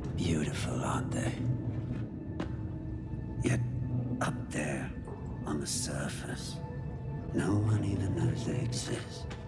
Beautiful, aren't they? Yet, up there, on the surface, no one even knows they exist.